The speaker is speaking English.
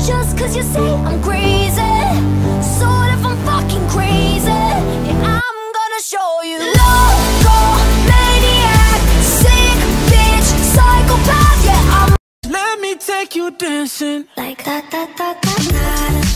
just cause you say I'm crazy. Sort of, I'm fucking crazy. Yeah, I'm gonna show you. Loco, maniac, sick bitch, psychopath. Yeah, I'm. Let me take you dancing Like da da da da da.